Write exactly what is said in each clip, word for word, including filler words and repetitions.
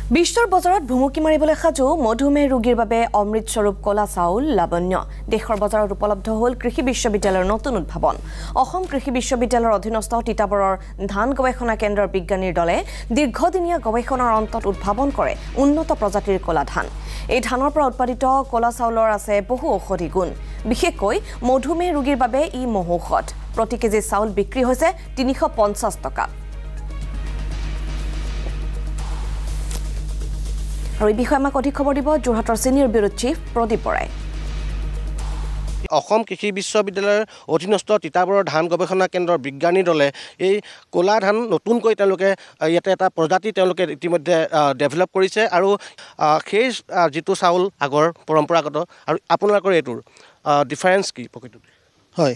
বিশ্বৰ বজাৰত ভুমুকি মাৰিবলৈ সাজু মধুমেহ ৰোগীৰ বাবে অমৃতস্বৰূপ কলা চাউল লাবণ্য দেশৰ বজাৰত উপলব্ধ হ'ল কৃষি বিশ্ববিদ্যালয়ৰ নতুন উদ্ভাৱন অসম কৃষি বিশ্ববিদ্যালয়ৰ অধীনস্থ তিতাবৰৰ ধান গৱেষণা কেন্দ্ৰৰ বিজ্ঞানীৰ দলে দীৰ্ঘদিনীয়া গৱেষণাৰ অন্তত উদ্ভাৱন কৰে উন্নত প্ৰজাতিৰ কলা ধান এই ধানৰ পৰা উৎপাদিত কলা চাউলৰ আছে বহু ঔষধি গুণ বিশেষকৈ মধুমেহ ৰোগীৰ বাবে ই মহৌষধ প্ৰতি কেজি চাউল বিক্ৰী হৈছে তিনিশ পঞ্চাছ টকা আৰু এই বিষয়ে আমাক অধিক খবৰ দিব যোৰহাটৰ সিনিয়ৰ ব্যুৰো চিফ প্ৰদীপ বৰাই অসম কৃষি বিশ্ববিদ্যালয়ৰ অধীনস্থ তিতাবৰৰ ধান গৱেষণা কেন্দ্ৰৰ বিজ্ঞানী দলে এই কলা ধান নতুনকৈ তেওঁলোকে ইয়াতে এটা প্ৰজাতি তেওঁলোকে ইতিমধ্যে ডেভেলপ কৰিছে আৰু সেই যিটো চাউল আগৰ পৰম্পৰাগত আৰু আপোনালোকৰ এইটোৰ ডিফাৰেন্স কি প্ৰকৃততে হয়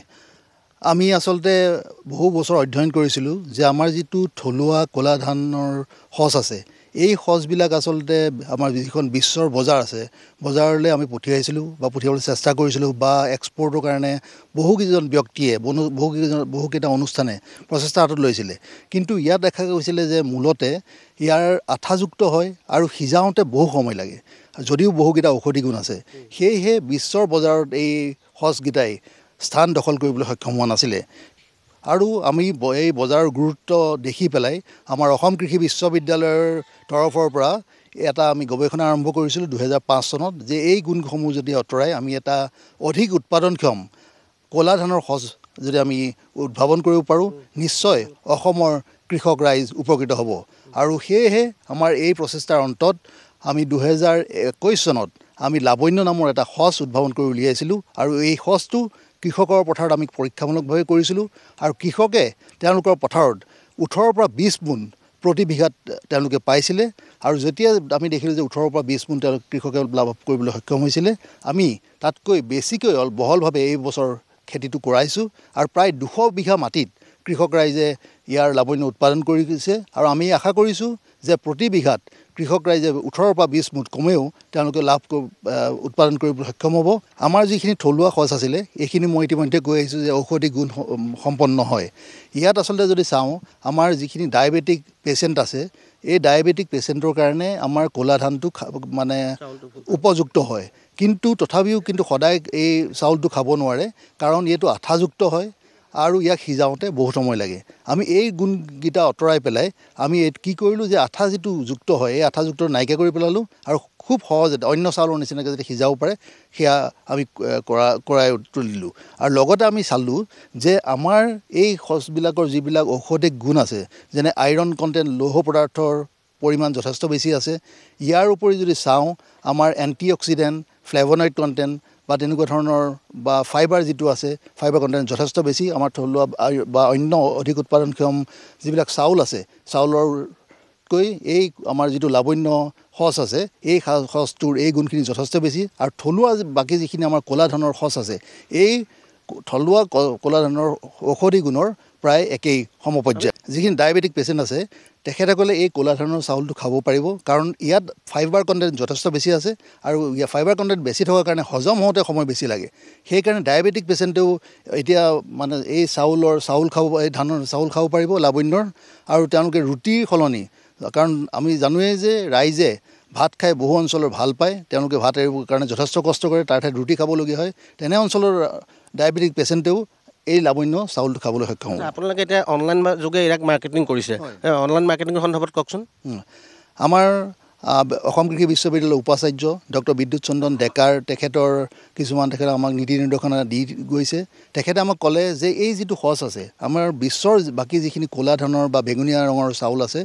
আমি আসলতে বহু বছৰ অধ্যয়ন কৰিছিলোঁ যে আমাৰ যিটো থলুৱা কলা ধানৰ সঁচ আছে এই সঁচবিলাক আসলতে আমাৰ যিখন বিশ্বৰ বজাৰ আছে বজাৰলৈ আমি পঠিয়াইছিলোঁ বা পঠিয়াবলৈ চেষ্টা কৰিছিলোঁ বা এক্সপৰ্টৰ কাৰণে বহুকেইজন ব্যক্তিয়ে বহুকেইজন বহুকেইটা অনুষ্ঠানে প্ৰচেষ্টা হাতত লৈছিলে কিন্তু ইয়াত দেখা গৈছিলে যে মূলতে ইয়াৰ আঠাযুক্ত হয় আৰু সিজাওঁতে বহু সময় লাগে যদিও বহুকেইটা ঔষধি গুণ আছে সেয়েহে বিশ্বৰ বজাৰত এই সঁচকেইটাই স্থান দখল কৰিবলৈ সক্ষম হোৱা নাছিলে আৰু আমি এই বজাৰৰ গুৰুত্ব দেখি পেলাই আমাৰ অসম কৃষি বিশ্ববিদ্যালয়ৰ তৰফৰ পৰা এটা আমি গৱেষণা আৰম্ভ কৰিছিলোঁ দুহেজাৰ পাঁচ চনত যে এই গুণসমূহ যদি আঁতৰাই আমি এটা অধিক উৎপাদনক্ষম কলা ধানৰ সঁচ যদি আমি উদ্ভাৱন কৰিব পাৰোঁ নিশ্চয় অসমৰ কৃষক ৰাইজ উপকৃত হ'ব আৰু সেয়েহে আমাৰ এই প্ৰচেষ্টাৰ অন্তত আমি দুহেজাৰ একৈছ চনত আমি লাবণ্য নামৰ এটা সঁচ উদ্ভাৱন কৰি উলিয়াইছিলোঁ আৰু এই সঁচটো কৃষকৰ পথাৰত আমি পৰীক্ষামূলকভাৱে কৰিছিলোঁ আৰু কৃষকে তেওঁলোকৰ পথাৰত ওঠৰৰ পৰা বিছ মোন প্ৰতি বিঘাত তেওঁলোকে পাইছিলে আৰু যেতিয়া আমি দেখিলোঁ যে ওঠৰৰ পৰা বিছ মোন তেওঁলোক কৃষকে লাভ কৰিবলৈ সক্ষম হৈছিলে আমি তাতকৈ বেছিকৈ বহলভাৱে এই বছৰ খেতিটো কৰাইছোঁ আৰু প্ৰায় দুশ বিঘা মাটিত কৃষক ৰাইজে ইয়াৰ লাবণ্য উৎপাদন কৰিছে আৰু আমি আশা কৰিছোঁ যে প্ৰতি বিঘাত কৃষক ৰাইজে ওঠৰৰ পৰা বিছ মুঠ কমেও তেওঁলোকে লাভ উৎপাদন কৰিবলৈ সক্ষম হ'ব আমাৰ যিখিনি থলুৱা সঁচ আছিলে এইখিনি মই ইতিমধ্যে কৈ আহিছোঁ যে ঔষধি গুণ সম্পন্ন হয় ইয়াত আচলতে যদি চাওঁ আমাৰ যিখিনি ডায়েবেটিক পেচেণ্ট আছে এই ডায়েবেটিক পেচেণ্টৰ কাৰণে আমাৰ ক'লা ধানটো মানে উপযুক্ত হয় কিন্তু তথাপিও কিন্তু সদায় এই চাউলটো খাব নোৱাৰে কাৰণ এইটো আঠাযুক্ত হয় আৰু ইয়াক সিজাওঁতে বহুত সময় লাগে আমি এই গুণকেইটা আঁতৰাই পেলাই আমি কি কৰিলোঁ যে আঠা যিটো যুক্ত হয় এই আঠাযুক্ত নাইকিয়া কৰি পেলালোঁ আৰু খুব সহজে অন্য চাউলৰ নিচিনাকৈ যদি সিজাব পাৰে সেয়া আমি কৰা কৰাই তুলিলোঁ আৰু লগতে আমি চালোঁ যে আমাৰ এই সঁচবিলাকৰ যিবিলাক ঔষধিক গুণ আছে যেনে আইৰণ কণ্টেণ্ট লৌহ পদাৰ্থৰ পৰিমাণ যথেষ্ট বেছি আছে ইয়াৰ উপৰি যদি চাওঁ আমাৰ এণ্টি অক্সিডেণ্ট ফ্লেভনইড কণ্টেণ্ট বা তেনেকুৱা ধৰণৰ বা ফাইবাৰ যিটো আছে ফাইবাৰ কণ্টেণ্ট যথেষ্ট বেছি আমাৰ থলুৱা বা অন্য অধিক উৎপাদনক্ষম যিবিলাক চাউল আছে চাউলৰকৈ এই আমাৰ যিটো লাবণ্য সঁচ আছে এই সঁচটোৰ এই গুণখিনি যথেষ্ট বেছি আৰু থলুৱা বাকী যিখিনি আমাৰ ক'লা ধানৰ সঁচ আছে এই থলুৱা ক'লা ধানৰ ঔষধি গুণৰ প্ৰায় একেই সমপৰ্যায় যিখিনি ডায়েবেটিক পেচেণ্ট আছে তেখেতসকলে এই ক'লা ধানৰ চাউলটো খাব পাৰিব কাৰণ ইয়াত ফাইবাৰ কণ্টেণ্ট যথেষ্ট বেছি আছে আৰু ইয়াত ফাইবাৰ কণ্টেণ্ট বেছি থকাৰ কাৰণে হজম হওঁতে সময় বেছি লাগে সেইকাৰণে ডায়েবেটিক পেচেণ্টেও এতিয়া মানে এই চাউলৰ চাউল খাব এই ধানৰ চাউল খাব পাৰিব লাবণ্যৰ আৰু তেওঁলোকে ৰুটিৰ সলনি কাৰণ আমি জানোৱেই যে ৰাইজে ভাত খাই বহু অঞ্চলৰ ভাল পায় তেওঁলোকে ভাত এৰিবৰ কাৰণে যথেষ্ট কষ্ট কৰে তাৰ ঠাইত ৰুটি খাবলগীয়া হয় তেনে অঞ্চলৰ ডায়েবেটিক পেচেণ্টেও এই লাবণ্য চাউলটো খাবলৈ সক্ষম হ'ব আপোনালোকে এতিয়া অনলাইন যোগে ইয়াক মাৰ্কেটিং কৰিছে অনলাইন মাৰ্কেটিঙৰ সন্দৰ্ভত কওকচোন আমাৰ অসম কৃষি বিশ্ববিদ্যালয়ৰ উপাচাৰ্য ডক্টৰ বিদ্যুৎ চন্দন ডেকাৰ তেখেতৰ কিছুমান তেখেতে আমাক নীতি নিৰ্দেশনা দি গৈছে তেখেতে আমাক ক'লে যে এই যিটো সঁচ আছে আমাৰ বিশ্বৰ বাকী যিখিনি ক'লা ধানৰ বা বেঙুনীয়া ৰঙৰ চাউল আছে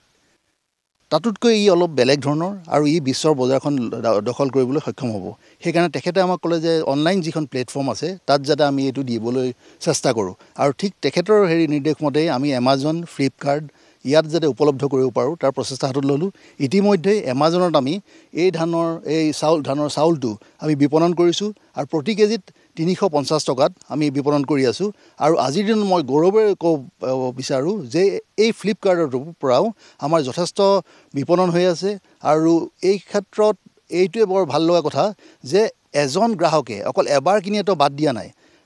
তাতোতকৈ ই অলপ বেলেগ ধৰণৰ আৰু ই বিশ্বৰ বজাৰখন দখল কৰিবলৈ সক্ষম হ'ব সেইকাৰণে তেখেতে আমাক ক'লে যে অনলাইন যিখন প্লেটফৰ্ম আছে তাত যাতে আমি এইটো দিবলৈ চেষ্টা কৰোঁ আৰু ঠিক তেখেতৰ হেৰি নিৰ্দেশ মতেই আমি এমাজন ফ্লিপকাৰ্ট ইয়াত যাতে উপলব্ধ কৰিব পাৰোঁ তাৰ প্ৰচেষ্টা হাতত ল'লোঁ ইতিমধ্যে এমাজনত আমি এই ধানৰ এই চাউল ধানৰ চাউলটো আমি বিপণন কৰিছোঁ আৰু প্ৰতি কেজিত তিনিশ পঞ্চাছ টকাত আমি বিপণন কৰি আছোঁ আৰু আজিৰ দিনত মই গৌৰৱেৰে ক'ব বিচাৰোঁ যে এই ফ্লিপকাৰ্টৰ পৰাও আমাৰ যথেষ্ট বিপণন হৈ আছে আৰু এই ক্ষেত্ৰত এইটোৱে বৰ ভাল লগা কথা যে এজন গ্ৰাহকে অকল এবাৰ কিনিয়েতো বাদ দিয়া নাই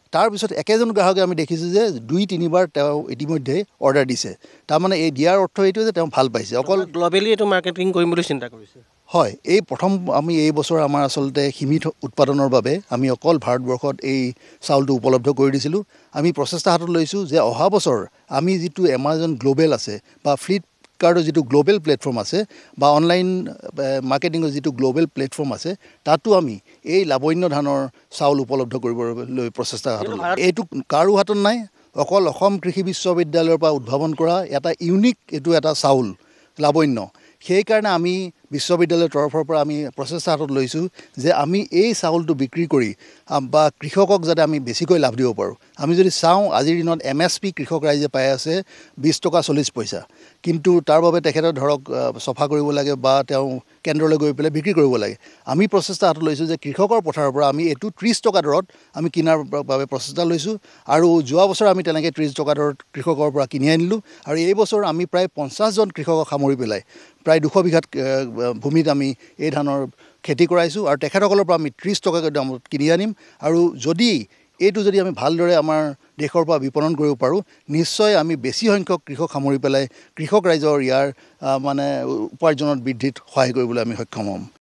তাৰপিছত একেজন গ্ৰাহকে আমি দেখিছোঁ যে দুই তিনিবাৰ তেওঁ ইতিমধ্যে অৰ্ডাৰ দিছে তাৰমানে এই দিয়াৰ অৰ্থ এইটো যে তেওঁ ভাল পাইছে অকল গ্ল'বেলি এইটো মাৰ্কেটিং কৰিম বুলি চিন্তা কৰিছে হয় এই প্ৰথম আমি এই বছৰ আমাৰ আচলতে সীমিত উৎপাদনৰ বাবে আমি অকল ভাৰতবৰ্ষত এই চাউলটো উপলব্ধ কৰি দিছিলোঁ আমি প্ৰচেষ্টা হাতত লৈছোঁ যে অহা বছৰ আমি যিটো এমাজন গ্ল'বেল আছে বা ফ্লিপকাৰ্টৰ যিটো গ্ল'বেল প্লেটফৰ্ম আছে বা অনলাইন মাৰ্কেটিঙৰ যিটো গ্ল'বেল প্লেটফৰ্ম আছে তাতো আমি এই লাৱণ্য ধানৰ চাউল উপলব্ধ কৰিবলৈ প্ৰচেষ্টা হাতত লৈছোঁ এইটো কাৰো হাতত নাই অকল অসম কৃষি বিশ্ববিদ্যালয়ৰ পৰা উদ্ভাৱন কৰা এটা ইউনিক এইটো এটা চাউল লাৱণ্য সেইকাৰণে আমি বিশ্ববিদ্যালয়ৰ তৰফৰ পৰা আমি প্ৰচেষ্টা হাতত লৈছোঁ যে আমি এই চাউলটো বিক্ৰী কৰি বা কৃষকক যাতে আমি বেছিকৈ লাভ দিব পাৰোঁ আমি যদি চাওঁ আজিৰ দিনত এম এছ পি কৃষক ৰাইজে পাই আছে বিছ টকা চল্লিছ পইচা কিন্তু তাৰ বাবে তেখেতে ধৰক চফা কৰিব লাগে বা তেওঁ কেন্দ্ৰলৈ গৈ পেলাই বিক্ৰী কৰিব লাগে আমি প্ৰচেষ্টা হাতত লৈছোঁ যে কৃষকৰ পথাৰৰ পৰা আমি এইটো ত্ৰিছ টকা দৰত আমি কিনাৰ বাবে প্ৰচেষ্টা লৈছোঁ আৰু যোৱা বছৰ আমি তেনেকৈ ত্ৰিছ টকা দৰত কৃষকৰ পৰা কিনি আনিলোঁ আৰু এই বছৰ আমি প্ৰায় পঞ্চাছজন কৃষকক সামৰি পেলাই প্ৰায় দুশ বিঘাত ভূমিত আমি এই ধানৰ খেতি কৰাইছোঁ আৰু তেখেতসকলৰ পৰা আমি ত্ৰিছ টকাকৈ দামত কিনি আনিম আৰু যদি এইটো যদি আমি ভালদৰে আমাৰ দেশৰ পৰা বিপণন কৰিব পাৰোঁ নিশ্চয় আমি বেছি সংখ্যক কৃষক সামৰি পেলাই কৃষক ৰাইজৰ ইয়াৰ মানে উপাৰ্জনত বৃদ্ধিত সহায় কৰিবলৈ আমি সক্ষম হ'ম